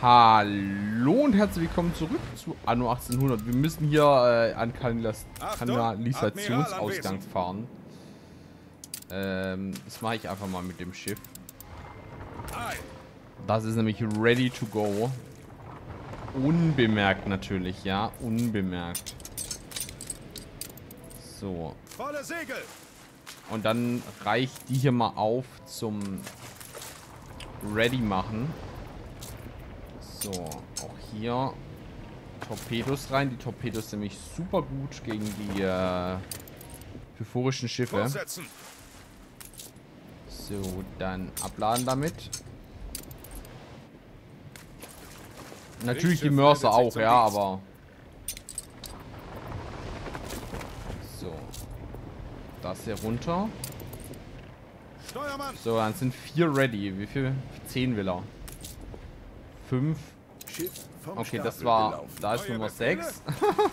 Hallo und herzlich willkommen zurück zu Anno 1800. Wir müssen hier an Kanalisationsausgang fahren. Das mache ich einfach mal mit dem Schiff. Das ist nämlich ready to go. Unbemerkt natürlich, ja. Unbemerkt. So. Volle Segel. Und dann reicht die hier mal auf zum Ready machen. So, auch hier Torpedos rein. Die Torpedos sind nämlich super gut gegen die pyphorischen Schiffe. Vorsetzen. So, dann abladen damit. Natürlich die Mörser auch, ja, aber... So. Das hier runter. Steuermann. So, dann sind 4 ready. Wie viel? 10 will er. 5. Okay, das war... Da ist Nummer 6.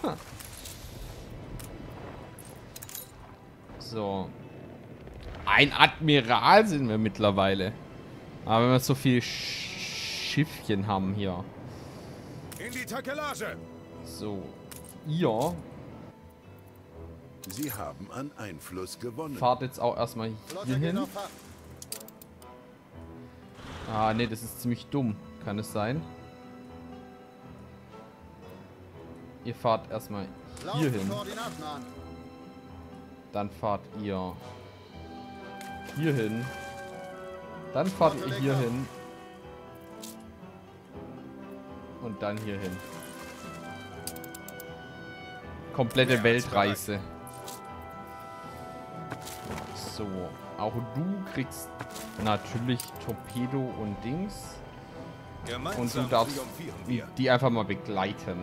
So. Ein Admiral sind wir mittlerweile. Aber wenn wir so viel Schiffchen haben hier. In die Takelage. So. Ihr Sie haben an Einfluss gewonnen. fahrt jetzt auch erstmal hier hin. Ah, ne, das ist ziemlich dumm. Kann es sein? Ihr fahrt erstmal hier hin. Dann fahrt ihr hier hin. Dann fahrt ihr hier hin. Und dann hier hin. Komplette Weltreise. So. Auch du kriegst natürlich Torpedo und Dings. Und du darfst die einfach mal begleiten.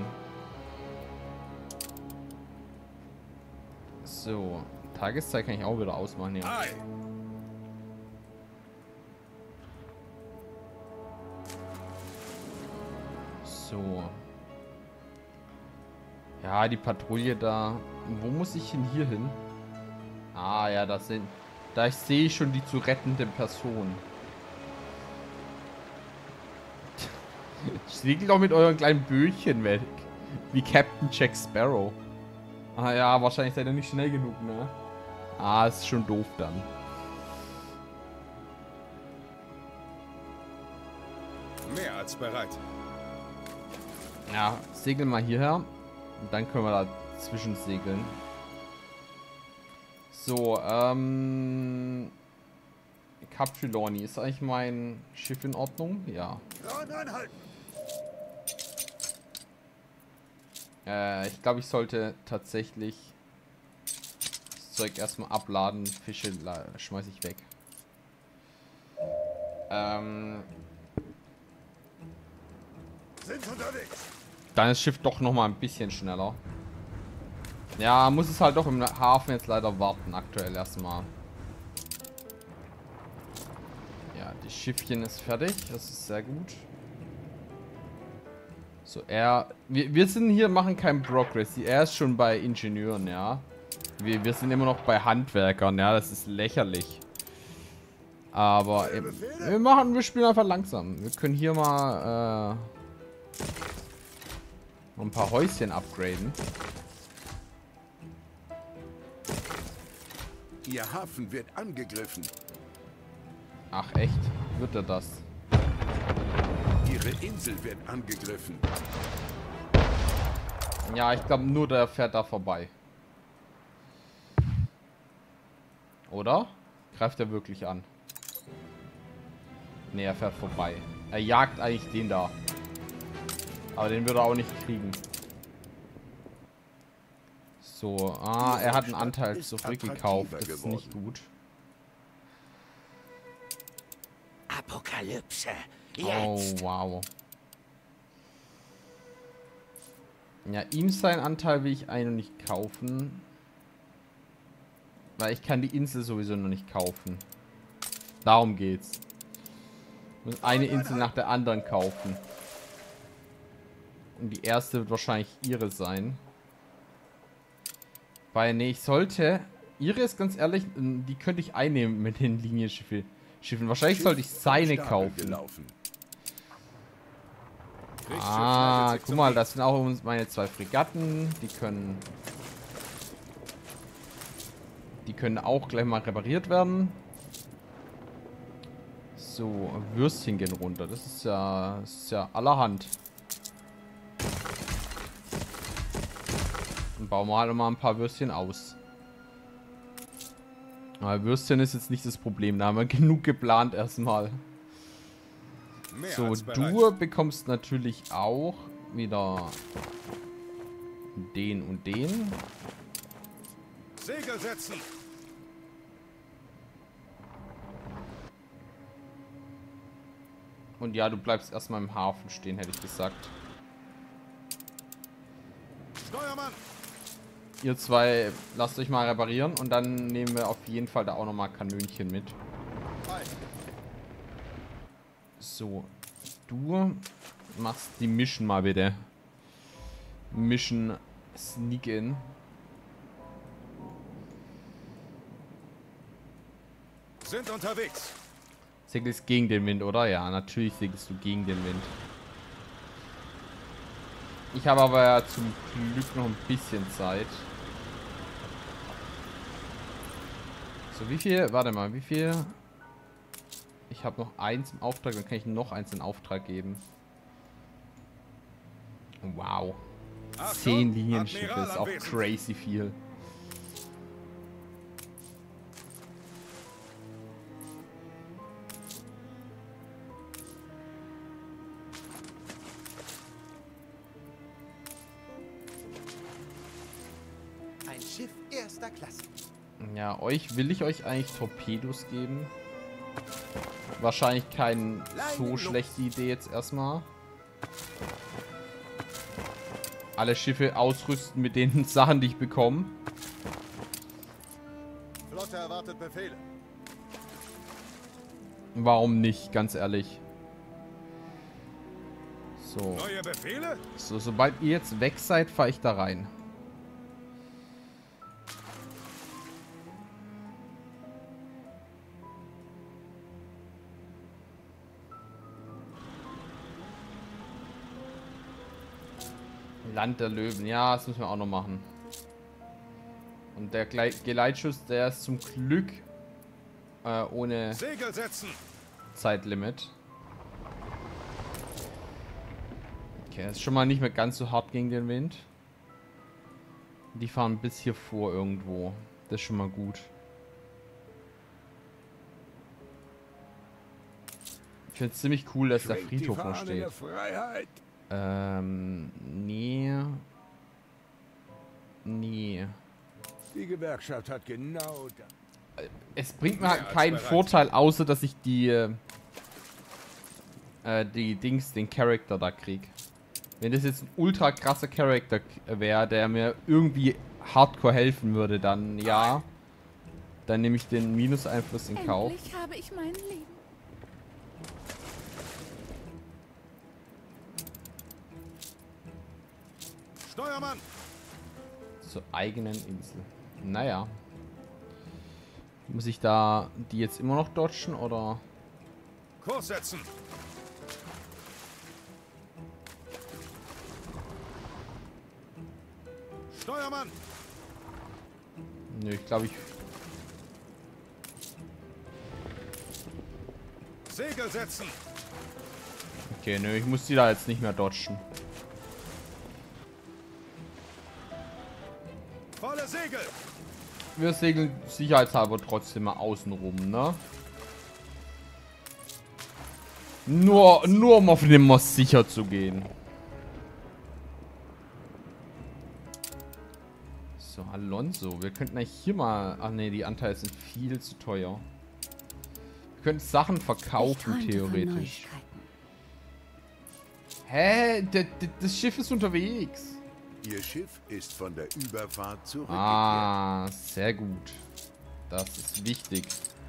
So. Tageszeit kann ich auch wieder ausmachen, ja. So. Ja, die Patrouille da. Wo muss ich denn hier hin? Ah, ja, das sind... Da sehe ich schon die zu rettende Person. Segelt doch mit euren kleinen Bötchen weg. Wie Captain Jack Sparrow. Ah ja, wahrscheinlich seid ihr nicht schnell genug, ne? Ah, ist schon doof dann. Mehr als bereit. Ja, segeln mal hierher. Und dann können wir da zwischensegeln. So, Cap Trelawney, ist eigentlich mein Schiff in Ordnung? Ja. Ich glaube, ich sollte tatsächlich das Zeug erstmal abladen. Fische schmeiße ich weg. Sind unterwegs. Dann ist das Schiff doch noch mal ein bisschen schneller. Ja, muss es halt doch im Hafen jetzt leider warten, aktuell erstmal. Ja, die Schiffchen ist fertig, das ist sehr gut. So, wir sind hier, machen keinen Progress. Er ist schon bei Ingenieuren, ja. Wir sind immer noch bei Handwerkern, ja, das ist lächerlich. Aber wir spielen einfach langsam. Wir können hier mal ein paar Häuschen upgraden. Ihr Hafen wird angegriffen. Ach echt? Wird er das? Ihre Insel wird angegriffen. Ja, ich glaube nur der fährt da vorbei. Oder? Greift er wirklich an? Ne, er fährt vorbei. Er jagt eigentlich den da. Aber den wird er auch nicht kriegen. So, er hat einen Anteil zurückgekauft. Das ist nicht gut. Apokalypse. Oh, wow. Ja, ihm seinen Anteil will ich eigentlich noch nicht kaufen. Weil ich kann die Insel sowieso noch nicht kaufen. Darum geht's. Ich muss eine Insel nach der anderen kaufen. Und die erste wird wahrscheinlich ihre sein. Weil, ne, ich sollte... Ihre ist ganz ehrlich, die könnte ich einnehmen mit den Linienschiffen. Wahrscheinlich sollte ich seine kaufen. Ah, guck mal, das sind auch meine 2 Fregatten. Die können auch gleich mal repariert werden. So, Würstchen gehen runter. Das ist ja allerhand. Dann bauen wir halt mal ein paar Würstchen aus. Aber Würstchen ist jetzt nicht das Problem. Da haben wir genug geplant erstmal. So, du bekommst natürlich auch wieder den und den. Segel setzen. Und ja, du bleibst erstmal im Hafen stehen, hätte ich gesagt. Steuermann. Ihr 2 lasst euch mal reparieren und dann nehmen wir auf jeden Fall da auch nochmal Kanönchen mit. So, du machst die Mission mal bitte. Mission Sneak In. Sind unterwegs. Segelst gegen den Wind, oder? Ja, natürlich segelst du gegen den Wind. Ich habe aber ja zum Glück noch ein bisschen Zeit. So, wie viel? Warte mal, wie viel? Ich habe noch 1 im Auftrag, dann kann ich noch 1 in Auftrag geben. Wow. 10 Linienschiffe ist auch crazy viel. Ein Schiff erster Klasse. Ja, will ich euch eigentlich Torpedos geben? Wahrscheinlich keine so schlechte Idee jetzt erstmal. Alle Schiffe ausrüsten mit den Sachen, die ich bekomme. Flotte erwartet Befehle. Warum nicht, ganz ehrlich. So. Neue Befehle? So, sobald ihr jetzt weg seid, fahre ich da rein. Land der Löwen. Ja, das müssen wir auch noch machen. Und der Geleitschuss, der ist zum Glück ohne Segel setzen. Zeitlimit. Okay, das ist schon mal nicht mehr ganz so hart gegen den Wind. Die fahren bis hier vor irgendwo. Das ist schon mal gut. Ich finde es ziemlich cool, dass der Friedhof noch steht. Nee. Nee. Die Gewerkschaft hat genau das. Es bringt mir halt keinen Vorteil, außer dass ich den Charakter da krieg. Wenn das jetzt ein ultra krasser Charakter wäre, der mir irgendwie hardcore helfen würde, dann ja. Dann nehme ich den Minuseinfluss in Kauf. Endlich habe ich mein Leben. Steuermann. Zur eigenen Insel. Naja. Muss ich da die jetzt immer noch dodgen, oder? Kurs setzen. Steuermann. Nö, ich glaube, Segel setzen. Okay, nö, ich muss die da jetzt nicht mehr dodgen. Volle Segel. Wir segeln sicherheitshalber trotzdem mal außen rum, ne? Nur um auf den Moss sicher zu gehen. So, Alonso. Wir könnten eigentlich hier mal... Ach ne, die Anteile sind viel zu teuer. Wir könnten Sachen verkaufen, theoretisch. Hä? Das Schiff ist unterwegs. Ihr Schiff ist von der Überfahrt zurückgekehrt. Ah, sehr gut. Das ist wichtig.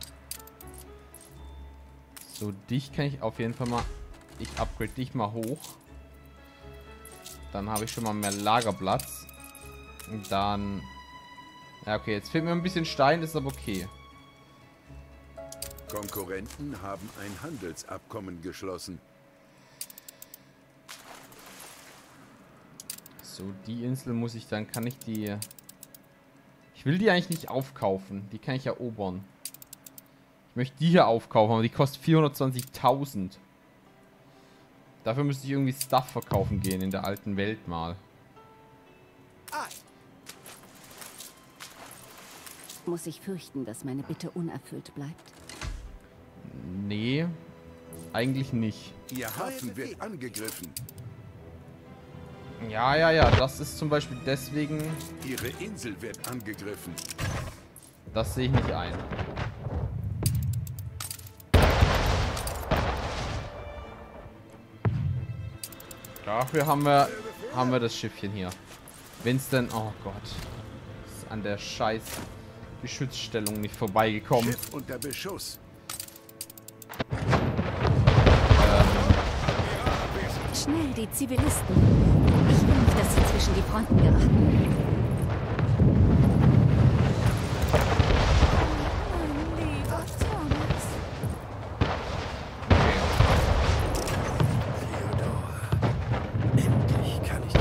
So, dich kann ich auf jeden Fall mal... Ich upgrade dich mal hoch. Dann habe ich schon mal mehr Lagerplatz. Und dann... Ja, okay, jetzt fehlt mir ein bisschen Stein, ist aber okay. Konkurrenten haben ein Handelsabkommen geschlossen. So, die Insel muss ich dann, kann ich die... Ich will die eigentlich nicht aufkaufen. Die kann ich erobern. Ich möchte die hier aufkaufen, aber die kostet 420.000. Dafür müsste ich irgendwie Stuff verkaufen gehen in der alten Welt mal. Muss ich fürchten, dass meine Bitte unerfüllt bleibt? Nee, eigentlich nicht. Ihr Hafen wird angegriffen. Ja, das ist zum Beispiel deswegen... Ihre Insel wird angegriffen. Das sehe ich nicht ein. Dafür haben wir das Schiffchen hier. Wenn es denn... Oh Gott. Ist an der scheiß Geschützstellung nicht vorbeigekommen. Schiff unter Beschuss. Schnell, die Zivilisten. Ich will nicht, dass sie zwischen die Fronten geraten. Mein lieber Thomas. Theodor, endlich kann ich dich.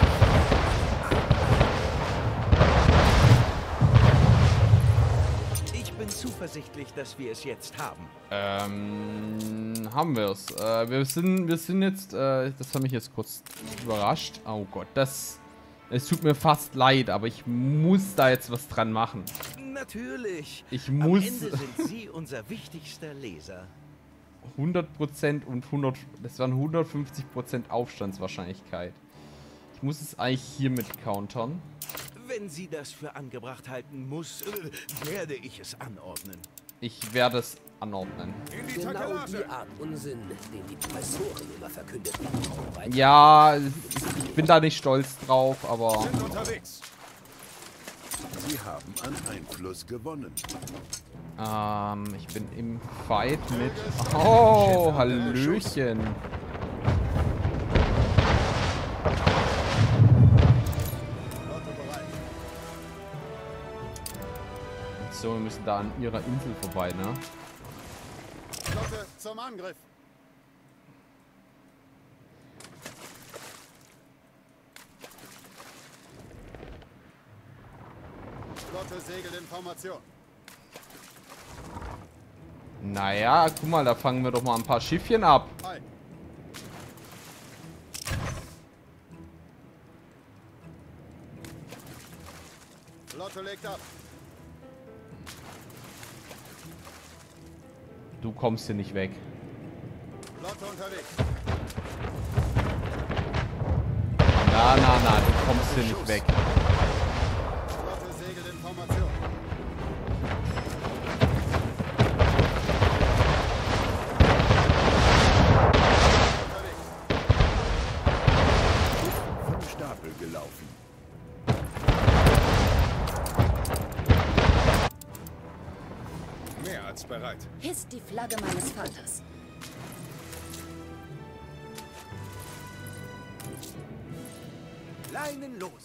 Ich bin zuversichtlich, dass wir es jetzt haben. Haben wir es. Wir sind jetzt, das hat mich jetzt kurz überrascht. Oh Gott, es tut mir fast leid, aber ich muss da jetzt was dran machen. Natürlich. Ich Am muss Ende sind Sie unser wichtigster Leser. 100% und 100, das waren 150% Aufstandswahrscheinlichkeit. Ich muss es eigentlich hiermit countern. Wenn Sie das für angebracht halten muss, werde ich es anordnen. Ich werde es anordnen. In die Genau Takelage. die Art Unsinn, den die Professoren immer verkündeten. Ja, ich bin da nicht stolz drauf, aber... Sind unterwegs. Sie haben an Einfluss gewonnen. Ich bin im Fight mit... Oh, Hallöchen. Flotte bereit. So, wir müssen da an ihrer Insel vorbei, ne? Flotte zum Angriff. Flotte segelt in Formation. Naja, guck mal, da fangen wir doch mal ein paar Schiffchen ab. Ein. Flotte legt ab. Du kommst hier nicht weg. Flotte unterwegs. Na, du kommst hier nicht weg. Flotte segelt in Formation. Unterwegs. Vom Stapel gelaufen. Mehr als bereit. Hisst die Flagge meines Vaters. Leinen los.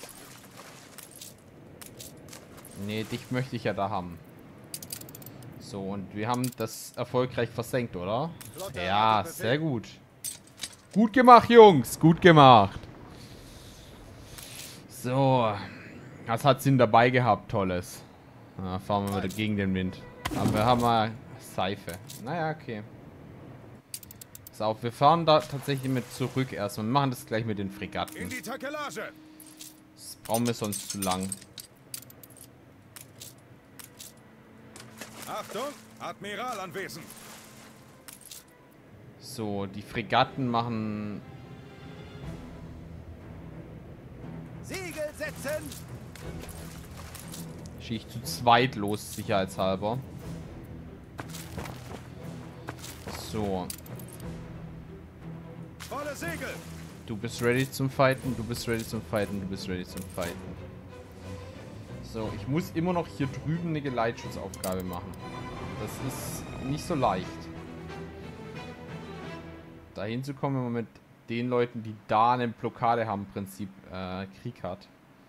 Nee, dich möchte ich ja da haben. So, und wir haben das erfolgreich versenkt, oder? Flotte Ja, erwartet Befehl. sehr gut. Gut gemacht, Jungs. Gut gemacht. So. Was hat sie denn dabei gehabt, Tolles? Na, fahren wir wieder gegen den Wind. Aber wir haben mal Seife. Naja, okay. Pass auf, wir fahren da tatsächlich mit zurück erstmal. Wir machen das gleich mit den In Fregatten. die Takelage. Das brauchen wir sonst zu lang. Achtung, Admiral anwesend. So, die Fregatten machen... Segel setzen. Schieße ich zu zweit los, sicherheitshalber. So, Volle Segel. du bist ready zum Fighten, du bist ready zum Fighten, du bist ready zum Fighten. So, ich muss immer noch hier drüben eine Geleitschutzaufgabe machen. Das ist nicht so leicht. Da hinzukommen, wenn man mit den Leuten, die da eine Blockade haben, im Prinzip Krieg hat.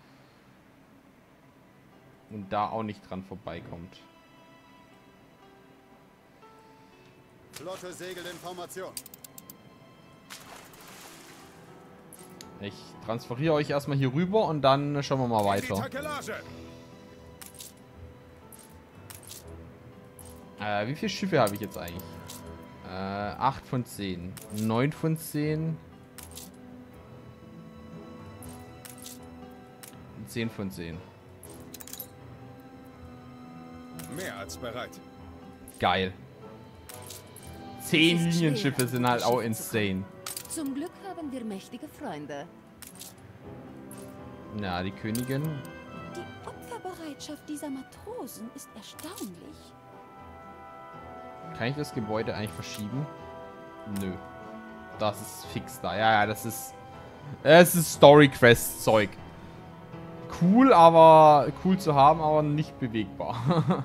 Und da auch nicht dran vorbeikommt. Flotte segelt in Formation. Ich transferiere euch erstmal hier rüber und dann schauen wir mal In die weiter. Takelage. Wie viele Schiffe habe ich jetzt eigentlich? 8 von 10. 9 von 10. 10 von 10. Mehr als bereit. Geil. 10 Linienschiffe sind halt auch insane. Zum Glück haben wir mächtige Freunde. Na, die Königin. Die Opferbereitschaft dieser Matrosen ist erstaunlich. Kann ich das Gebäude eigentlich verschieben? Nö. Das ist fix da. Ja, das ist... Es ist Story-Quest-Zeug. Cool, aber... Cool zu haben, aber nicht bewegbar.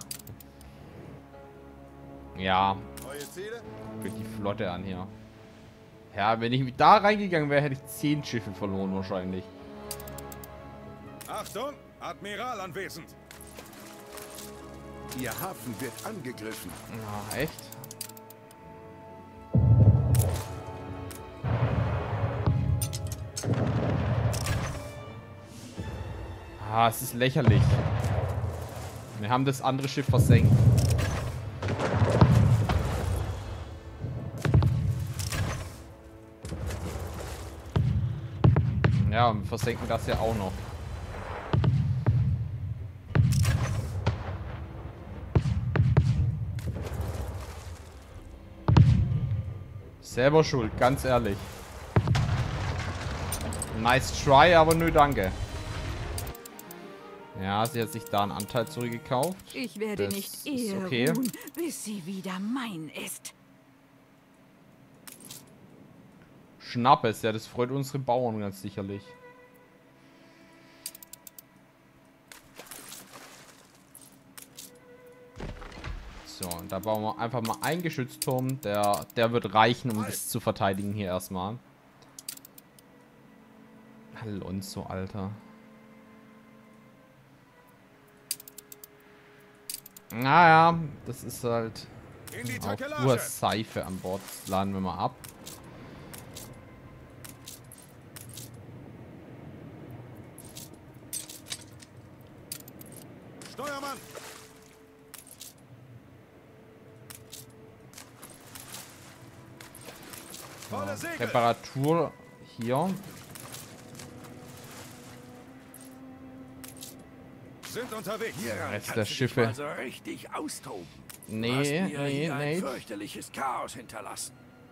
Ja. Neue Ziele? Für die Flotte an hier. Ja, wenn ich da reingegangen wäre, hätte ich 10 Schiffe verloren wahrscheinlich. Achtung, Admiral anwesend. Ihr Hafen wird angegriffen. Na, echt? Ah, es ist lächerlich. Wir haben das andere Schiff versenkt. Ja, und wir versenken das ja auch noch. Selber schuld, ganz ehrlich. Nice try, aber nö, danke. Ja, sie hat sich da einen Anteil zurückgekauft. Ich werde Das nicht ist eher okay. ruhen, bis sie wieder mein ist. Schnappes, ja, das freut unsere Bauern ganz sicherlich. So, und da bauen wir einfach mal einen Geschützturm. Der wird reichen, um das zu verteidigen hier erstmal. Alonso, Alter. Naja, das ist halt In die auch Takelage. nur Seife an Bord. Das laden wir mal ab. Steuermann. Volle Segel. Reparatur hier. Sind unterwegs. Hieran Rest kannst der du dich Schiffe. mal so richtig austoben. Du hast Nee, mir hier ein nee. fürchterliches Chaos hinterlassen.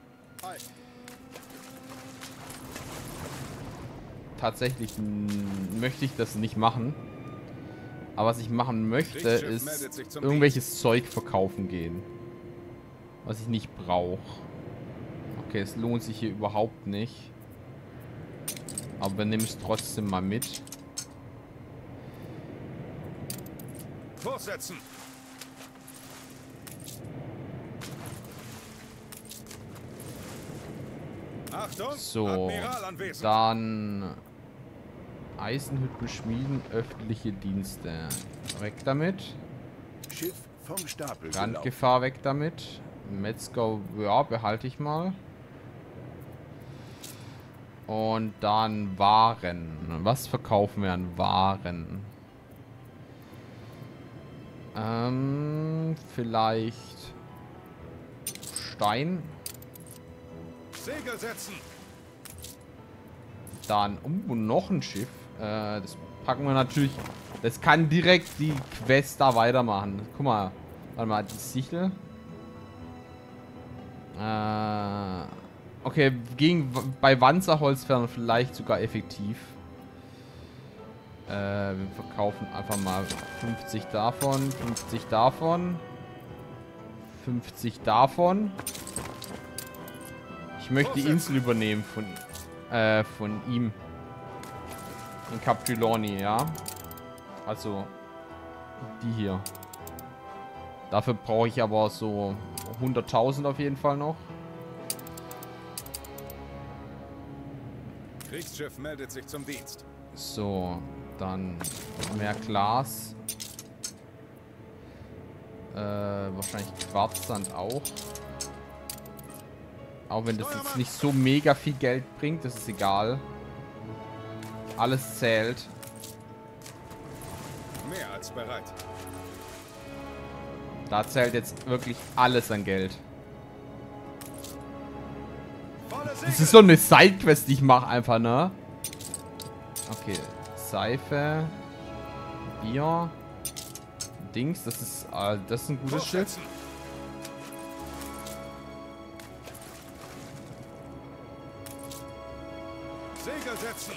Tatsächlich möchte ich das nicht machen. Aber was ich machen möchte, Kriegsschiff meldet ist sich zum irgendwelches Zeug verkaufen gehen. Was ich nicht brauche. Okay, es lohnt sich hier überhaupt nicht. Aber wir nehmen es trotzdem mal mit. Kurs setzen. Achtung, So, Admiral anwesend. dann Eisenhütten schmieden, öffentliche Dienste. Weg damit. Schiff vom Stapel gelaufen. Brandgefahr weg damit. Metzger, ja, behalte ich mal. Und dann Waren. Was verkaufen wir an Waren? Vielleicht Stein. Segel setzen. Dann, noch ein Schiff. Das packen wir natürlich. Das kann direkt die Quest da weitermachen. Guck mal. Warte mal, die Sichel. Okay, bei Wanzerholzfällern vielleicht sogar effektiv. Wir verkaufen einfach mal 50 davon, 50 davon, 50 davon. Ich möchte die Insel übernehmen von ihm. In Capduloni, ja. Also die hier. Dafür brauche ich aber so 100.000 auf jeden Fall noch. Kriegsschiff meldet sich zum Dienst. So, dann mehr Glas. Wahrscheinlich Quarzsand auch. Auch wenn das jetzt nicht so mega viel Geld bringt, das ist egal. Alles zählt. Mehr als bereit. Da zählt jetzt wirklich alles an Geld. Volle Das Segel. ist so eine Sidequest, die ich mache einfach, ne? Okay. Seife. Bier. Dings. Das ist ein gutes Schiff. Hochsetzen. Segel setzen.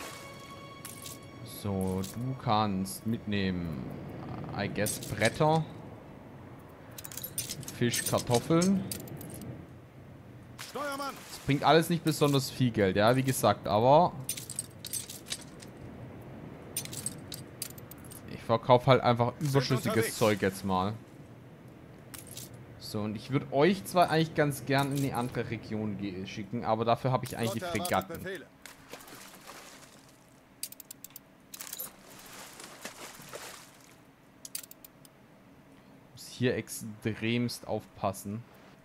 So, du kannst mitnehmen. I guess Bretter. Fisch, Kartoffeln. Steuermann. Das bringt alles nicht besonders viel Geld, ja, wie gesagt, aber ich verkaufe halt einfach überschüssiges unterwegs. Zeug jetzt mal. So, und ich würde euch zwar eigentlich ganz gern in die andere Region schicken, aber dafür habe ich eigentlich die Flotte erwartet Fregatten. Befehle. Muss hier extremst aufpassen.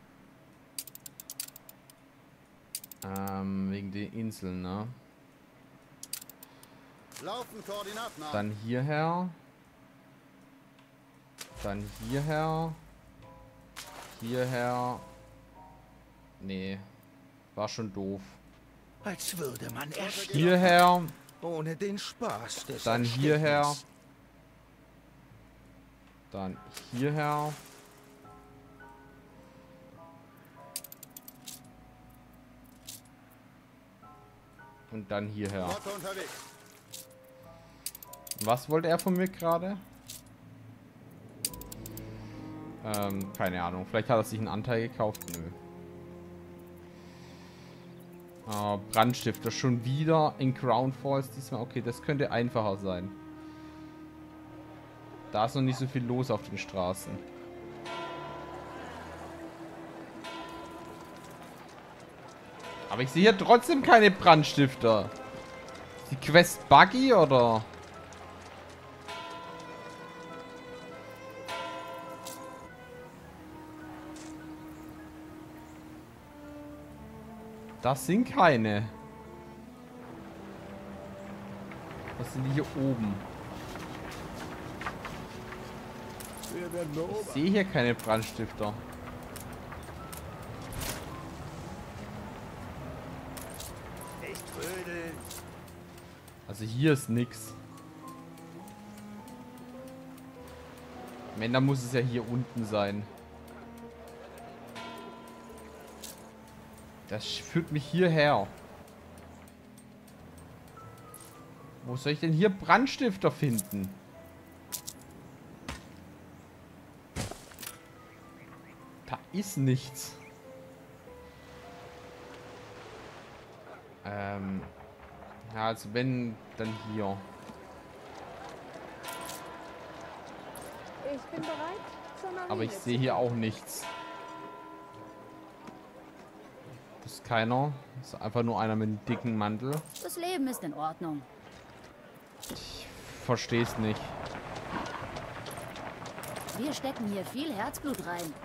Wegen den Inseln, ne? Laufen Koordinaten an. Dann hierher. Dann hierher. Hierher. Nee. War schon doof. Als würde man erst Hierher. ohne den Spaß des Dann Erstickens. hierher. Dann hierher. Und dann hierher. Flotte unterwegs. Was wollte er von mir gerade? Keine Ahnung. Vielleicht hat er sich einen Anteil gekauft. Nö. Brandstifter. Schon wieder in Crown Falls diesmal. Okay, das könnte einfacher sein. Da ist noch nicht so viel los auf den Straßen. Aber ich sehe hier trotzdem keine Brandstifter. Ist die Quest buggy oder? Das sind keine. Was sind die hier oben? Wir werden Ich beobachtet. sehe hier keine Brandstifter. Nicht trödeln. Also hier ist nix. Wenn, dann muss es ja hier unten sein. Das führt mich hierher. Wo soll ich denn hier Brandstifter finden? Da ist nichts. Ja, also wenn, dann hier. Ich bin bereit zur Marine. Aber ich sehe hier auch nichts. Das ist keiner. Das ist einfach nur einer mit einem dicken Mantel. Das Leben ist in Ordnung. Ich verstehe es nicht. Wir stecken hier viel Herzblut rein.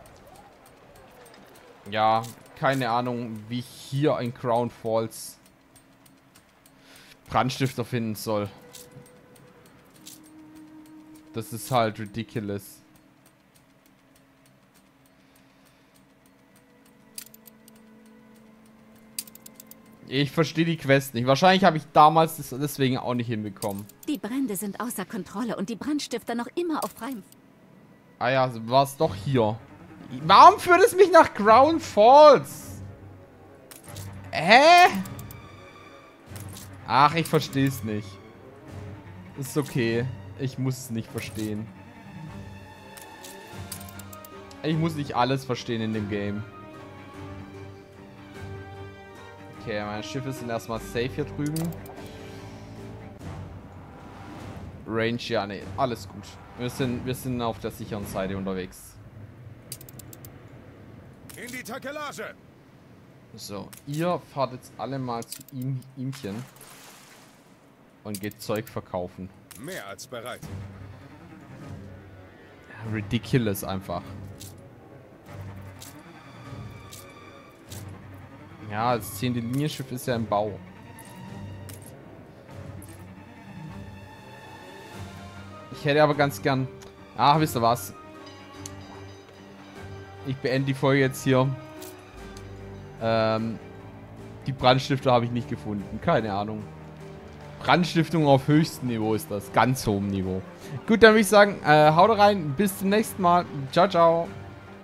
Ja, keine Ahnung, wie ich hier in Crown Falls Brandstifter finden soll. Das ist halt ridiculous. Ich verstehe die Quest nicht. Wahrscheinlich habe ich damals das deswegen auch nicht hinbekommen. Die Brände sind außer Kontrolle und die Brandstifter noch immer auf freiem. Ah ja, war es doch hier. Warum führt es mich nach Crown Falls? Hä? Ach, ich verstehe es nicht. Ist okay. Ich muss es nicht verstehen. Ich muss nicht alles verstehen in dem Game. Okay, meine Schiffe sind erstmal safe hier drüben. Range, ja, nee, alles gut. Wir sind auf der sicheren Seite unterwegs. In die Takelage. So, ihr fahrt jetzt alle mal zu ihmchen und geht Zeug verkaufen. Mehr als bereit. Ridiculous einfach. Ja, das 10. Linienschiff ist ja im Bau. Ich hätte aber ganz gern... Ach, wisst ihr was? Ich beende die Folge jetzt hier. Die Brandstifter habe ich nicht gefunden. Keine Ahnung. Brandstiftung auf höchstem Niveau ist das. Ganz hohem Niveau. Gut, dann würde ich sagen, haut rein. Bis zum nächsten Mal. Ciao, ciao.